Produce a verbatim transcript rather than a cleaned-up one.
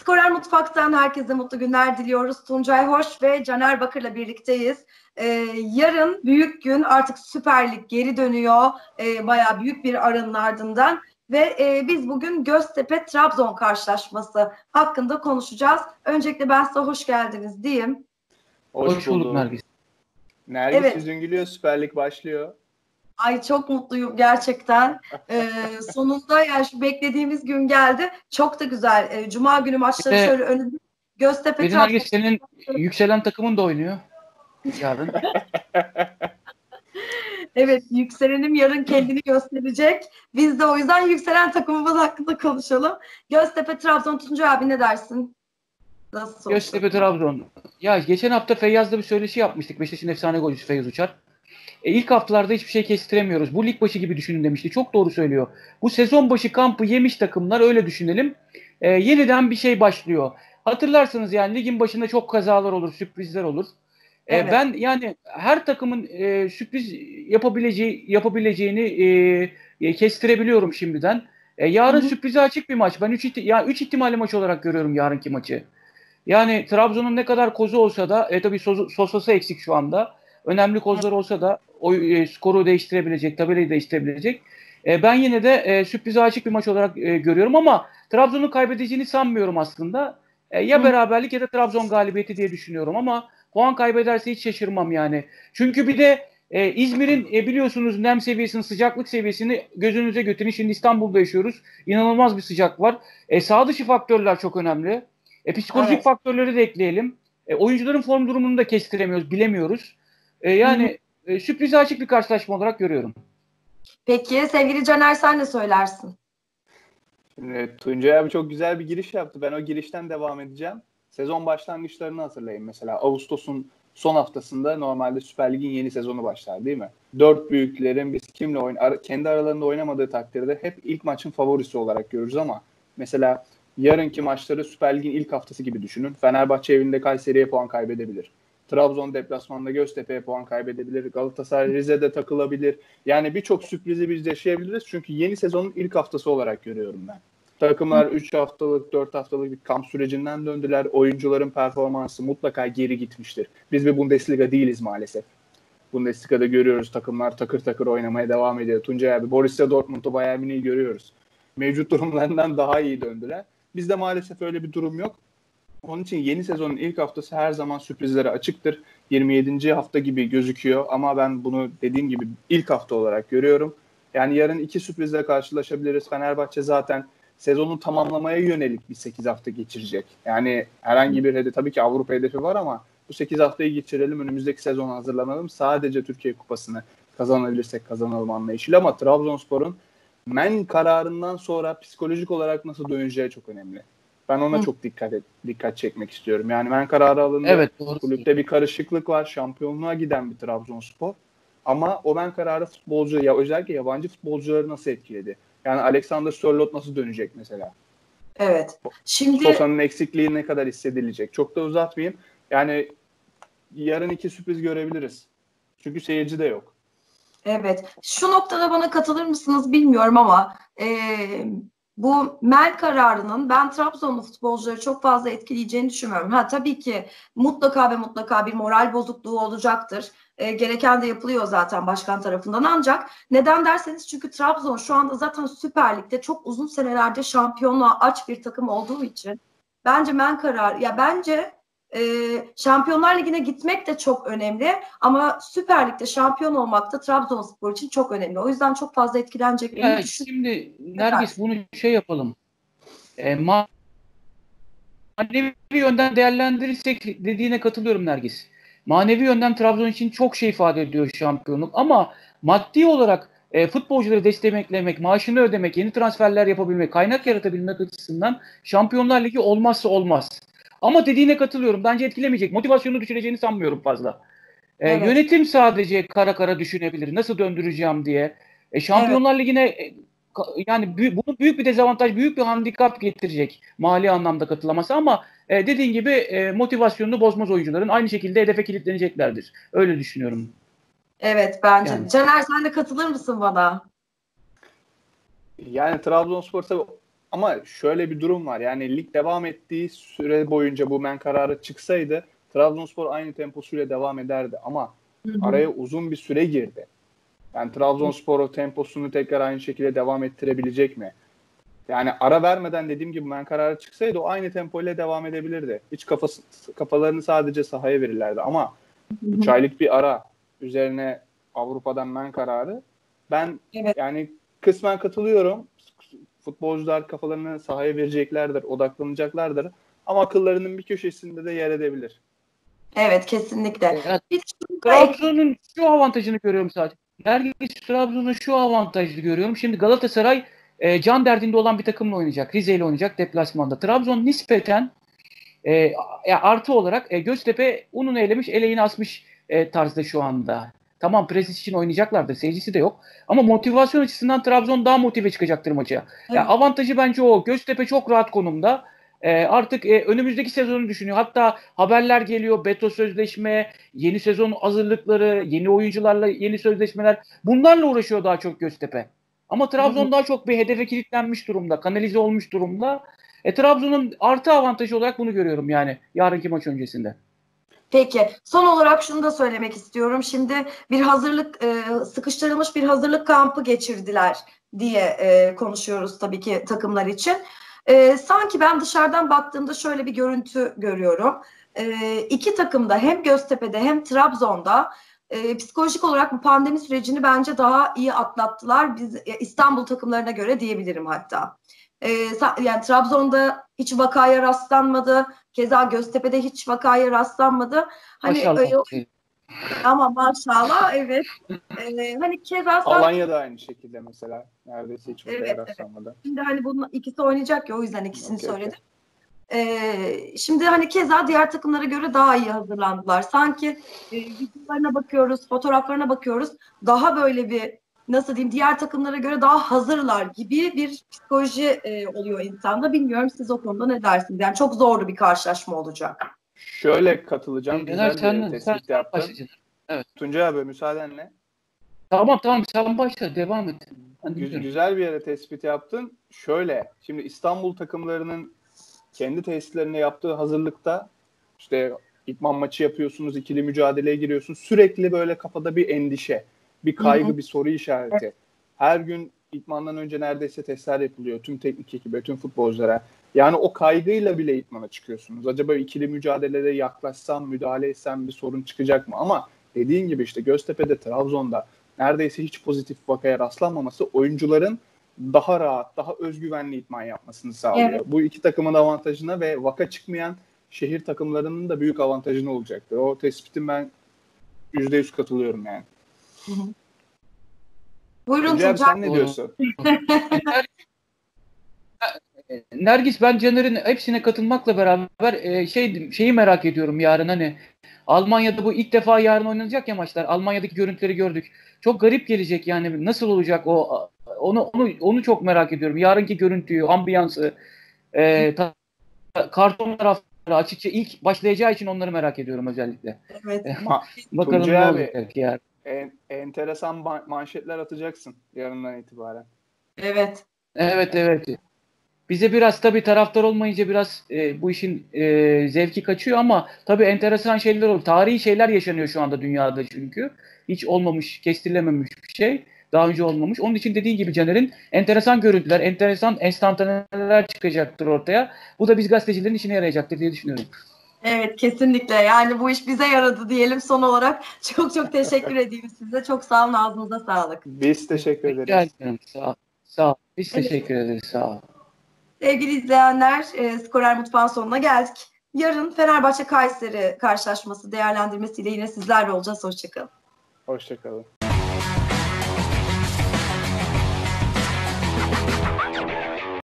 Skorer Mutfak'tan herkese mutlu günler diliyoruz. Tuncay Hoş ve Caner Bakır'la birlikteyiz. Ee, yarın büyük gün, artık Süper Lig geri dönüyor. Ee, bayağı büyük bir aranın ardından. Ve e, biz bugün Göztepe-Trabzon karşılaşması hakkında konuşacağız. Öncelikle ben size hoş geldiniz diyeyim. Hoş, hoş bulduk Nergis. Nergis evet. Yüzün gülüyor, Süper Lig başlıyor. Ay çok mutluyum gerçekten. Ee, sonunda yani şu beklediğimiz gün geldi. Çok da güzel. Ee, Cuma günü maçları ee, şöyle önünde. Göztepe Trabzon. Nergis senin yükselen takımın da oynuyor yarın. Evet, yükselenim yarın kendini gösterecek. Biz de o yüzden yükselen takımımız hakkında konuşalım. Göztepe Trabzon, Tuncay abi ne dersin? Nasıl Göztepe Trabzon. Ya geçen hafta Feyyaz'da bir söyleşi yapmıştık. Beşiktaş'ın efsane golcüsü Feyyaz Uçar. E, ilk haftalarda hiçbir şey kestiremiyoruz. Bu lig başı gibi düşünün demişti. Çok doğru söylüyor. Bu sezon başı kampı yemiş takımlar, öyle düşünelim. E, yeniden bir şey başlıyor. Hatırlarsınız yani ligin başında çok kazalar olur, sürprizler olur. E, evet. Ben yani her takımın e, sürpriz yapabileceği yapabileceğini e, kestirebiliyorum şimdiden. E, yarın Hı-hı. sürprize açık bir maç. Ben üç ihti- ya üç ihtimalli maç olarak görüyorum yarınki maçı. Yani Trabzon'un ne kadar kozu olsa da e, tabii Sosa'sı eksik şu anda. Önemli kozlar olsa da o e, skoru değiştirebilecek, tabelayı değiştirebilecek. E, ben yine de e, sürprize açık bir maç olarak e, görüyorum ama Trabzon'un kaybedeceğini sanmıyorum aslında. E, ya Hı. beraberlik ya da Trabzon galibiyeti diye düşünüyorum ama puan kaybederse hiç şaşırmam yani. Çünkü bir de e, İzmir'in e, biliyorsunuz nem seviyesini, sıcaklık seviyesini gözünüze götürün. Şimdi İstanbul'da yaşıyoruz. İnanılmaz bir sıcak var. E, sağ dışı faktörler çok önemli. E, psikolojik evet. faktörleri de ekleyelim. E, oyuncuların form durumunu da kestiremiyoruz, bilemiyoruz. E, yani e, sürprize açık bir karşılaşma olarak görüyorum. Peki sevgili Caner, sen ne söylersin? Şimdi Tuncay abi çok güzel bir giriş yaptı. Ben o girişten devam edeceğim. Sezon başlangıçlarını hatırlayın mesela. Ağustos'un son haftasında normalde Süper Lig'in yeni sezonu başlar değil mi? Dört büyüklerin biz kimle oyn ar- kendi aralarında oynamadığı takdirde hep ilk maçın favorisi olarak görürüz ama mesela yarınki maçları Süper Lig'in ilk haftası gibi düşünün. Fenerbahçe evinde Kayseri'ye puan kaybedebilir. Trabzon deplasmanda Göztepe'ye puan kaybedebilir. Galatasaray Rize'de takılabilir. Yani birçok sürprizi biz yaşayabiliriz. Çünkü yeni sezonun ilk haftası olarak görüyorum ben. Takımlar üç haftalık, dört haftalık bir kamp sürecinden döndüler. Oyuncuların performansı mutlaka geri gitmiştir. Biz bir Bundesliga değiliz maalesef. Bundesliga'da görüyoruz takımlar takır takır oynamaya devam ediyor. Tuncay abi, Borussia Dortmund'u, Bayern Münih'i görüyoruz. Mevcut durumlarından daha iyi döndüler. Bizde maalesef öyle bir durum yok. Onun için yeni sezonun ilk haftası her zaman sürprizlere açıktır. yirmi yedinci hafta gibi gözüküyor ama ben bunu dediğim gibi ilk hafta olarak görüyorum. Yani yarın iki sürprizle karşılaşabiliriz. Fenerbahçe zaten sezonu tamamlamaya yönelik bir sekiz hafta geçirecek. Yani herhangi bir hedef, tabii ki Avrupa hedefi var ama bu sekiz haftayı geçirelim, önümüzdeki sezona hazırlanalım. Sadece Türkiye Kupası'nı kazanabilirsek kazanalım anlayışıyla ama Trabzonspor'un men kararından sonra psikolojik olarak nasıl döneceği çok önemli. Ben ona Hı. çok dikkat et, dikkat çekmek istiyorum. Yani men kararı alındı. Evet, doğru. Kulüpte bir karışıklık var. Şampiyonluğa giden bir Trabzonspor. Ama o men kararı futbolcu, ya özellikle yabancı futbolcuları nasıl etkiledi? Yani Alexander Sörloth nasıl dönecek mesela? Evet. Şimdi Sosa'nın eksikliği ne kadar hissedilecek? Çok da uzatmayayım. Yani yarın iki sürpriz görebiliriz. Çünkü seyirci de yok. Evet. Şu noktada bana katılır mısınız bilmiyorum ama eee bu men kararının ben Trabzonlu futbolcuları çok fazla etkileyeceğini düşünmüyorum. Ha tabii ki mutlaka ve mutlaka bir moral bozukluğu olacaktır. E, gereken de yapılıyor zaten başkan tarafından, ancak neden derseniz çünkü Trabzon şu anda zaten Süper Lig'de çok uzun senelerde şampiyonluğa aç bir takım olduğu için bence men kararı ya bence e, Şampiyonlar Ligi'ne gitmek de çok önemli ama Süper Lig'de şampiyon olmak da Trabzonspor için çok önemli. O yüzden çok fazla etkileneceklerini düşünüyorum. Şimdi Nergis bunu şey yapalım. E, manevi yönden değerlendirirsek dediğine katılıyorum Nergis. Manevi yönden Trabzon için çok şey ifade ediyor şampiyonluk ama maddi olarak e, futbolcuları desteklemek, maaşını ödemek, yeni transferler yapabilmek, kaynak yaratabilmek açısından Şampiyonlar Ligi olmazsa olmaz. Ama dediğine katılıyorum. Bence etkilemeyecek. Motivasyonu düşüreceğini sanmıyorum fazla. E, evet. Yönetim sadece kara kara düşünebilir. Nasıl döndüreceğim diye. E, Şampiyonlar evet. Ligi'ne e, yani büyük, bunu büyük bir dezavantaj, büyük bir handikap getirecek mali anlamda katılaması ama e, dediğin gibi e, motivasyonunu bozmaz oyuncuların. Aynı şekilde hedefe kilitleneceklerdir. Öyle düşünüyorum. Evet bence. Yani. Caner, sen de katılır mısın bana? Yani Trabzonspor tabii ama şöyle bir durum var. Yani lig devam ettiği süre boyunca bu men kararı çıksaydı Trabzonspor aynı temposuyla devam ederdi. Ama hı hı. araya uzun bir süre girdi. Yani Trabzonspor o temposunu tekrar aynı şekilde devam ettirebilecek mi? Yani ara vermeden dediğim gibi men kararı çıksaydı o aynı tempoyla devam edebilirdi. Hiç kafası, kafalarını sadece sahaya verirlerdi. Ama üç aylık bir ara üzerine Avrupa'dan men kararı. Ben evet. yani kısmen katılıyorum. Futbolcular kafalarını sahaya vereceklerdir, odaklanacaklardır. Ama akıllarının bir köşesinde de yer edebilir. Evet, kesinlikle. Evet. Trabzon'un şu avantajını görüyorum sadece. Nergis Trabzon'un şu avantajını görüyorum. Şimdi Galatasaray e, can derdinde olan bir takımla oynayacak. Rize ile oynayacak deplasmanda. Trabzon nispeten e, artı olarak e, Göztepe ununu elemiş, eleğini asmış e, tarzda şu anda. Tamam, pres için oynayacaklardır. Seyircisi de yok. Ama motivasyon açısından Trabzon daha motive çıkacaktır maça. Evet. Yani avantajı bence o. Göztepe çok rahat konumda. Ee, artık e, önümüzdeki sezonu düşünüyor. Hatta haberler geliyor. Beto sözleşme, yeni sezon hazırlıkları, yeni oyuncularla yeni sözleşmeler. Bunlarla uğraşıyor daha çok Göztepe. Ama Trabzon daha çok bir hedefe kilitlenmiş durumda. Kanalize olmuş durumda. E, Trabzon'un artı avantajı olarak bunu görüyorum yani yarınki maç öncesinde. Peki. Son olarak şunu da söylemek istiyorum. Şimdi bir hazırlık, e, sıkıştırılmış bir hazırlık kampı geçirdiler diye e, konuşuyoruz tabii ki takımlar için. E, sanki ben dışarıdan baktığımda şöyle bir görüntü görüyorum. E, iki takımda hem Göztepe'de hem Trabzon'da e, psikolojik olarak bu pandemi sürecini bence daha iyi atlattılar. Biz e, İstanbul takımlarına göre diyebilirim hatta. E, yani Trabzon'da hiç vakaya rastlanmadı. Keza Göztepe'de hiç vakaya rastlanmadı. Hani maşallah. E, ama maşallah evet. Ee, hani keza Alanya'da aynı şekilde mesela. Neredeyse hiç vakaya evet, rastlanmadı. Evet. Şimdi hani bunun ikisi oynayacak ya o yüzden ikisini okay, söyledim. Okay. Ee, şimdi hani keza diğer takımlara göre daha iyi hazırlandılar. Sanki e, videolarına bakıyoruz, fotoğraflarına bakıyoruz. Daha böyle bir nasıl diyeyim diğer takımlara göre daha hazırlar gibi bir psikoloji e, oluyor insanda. Bilmiyorum siz o konuda ne dersiniz? Yani çok zorlu bir karşılaşma olacak. Şöyle katılacağım. E, güzel sen, bir tespit sen yaptın. Evet. Tuncay abi müsaadenle. Tamam tamam sen başla devam et. Gü- güzel bir yere tespit yaptın. Şöyle şimdi İstanbul takımlarının kendi tesislerinde yaptığı hazırlıkta işte idman maçı yapıyorsunuz, ikili mücadeleye giriyorsunuz. Sürekli böyle kafada bir endişe, bir kaygı, Hı-hı. bir soru işareti. Evet. Her gün idmandan önce neredeyse testler yapılıyor tüm teknik ekibe, tüm futbolculara. Yani o kaygıyla bile idmana çıkıyorsunuz. Acaba ikili mücadelede yaklaşsam, müdahale etsem bir sorun çıkacak mı? Ama dediğin gibi işte Göztepe'de, Trabzon'da neredeyse hiç pozitif vakaya rastlanmaması oyuncuların daha rahat, daha özgüvenli idman yapmasını sağlıyor. Evet. Bu iki takımın avantajına ve vaka çıkmayan şehir takımlarının da büyük avantajına olacaktır. O tespitin ben yüzde yüz katılıyorum yani. Hı hı. Buyurun Tuncay, sen ne diyorsun? Nergis ben Caner'in hepsine katılmakla beraber e, şey şeyi merak ediyorum yarın hani Almanya'da bu ilk defa yarın oynanacak ya maçlar. Almanya'daki görüntüleri gördük. Çok garip gelecek yani nasıl olacak o onu onu onu çok merak ediyorum. Yarınki görüntüyü, ambiyansı, e, ta, karton tarafları açıkça ilk başlayacağı için onları merak ediyorum özellikle. Evet. Bakalım Tuncay ne abi, olacak yani. En, enteresan manşetler atacaksın yarından itibaren. Evet. Evet evet. Bize biraz tabii taraftar olmayınca biraz e, bu işin e, zevki kaçıyor ama tabii enteresan şeyler oluyor. Tarihi şeyler yaşanıyor şu anda dünyada çünkü. Hiç olmamış, kestirilememiş bir şey. Daha önce olmamış. Onun için dediğin gibi Caner'in enteresan görüntüler, enteresan enstantaneler çıkacaktır ortaya. Bu da biz gazetecilerin işine yarayacaktır diye düşünüyorum. Evet kesinlikle. Yani bu iş bize yaradı diyelim son olarak. Çok çok teşekkür edeyim size. Çok sağ olun. Ağzınıza sağlık. Biz teşekkür ederiz. Rica ederim. Sağ ol. Sağ ol. Biz evet. teşekkür ederiz. Sağ ol. Sevgili izleyenler, e, Skorer Mutfağı'nın sonuna geldik. Yarın Fenerbahçe Kayseri karşılaşması değerlendirmesiyle yine sizlerle olacağız. Hoşçakalın. Hoşçakalın.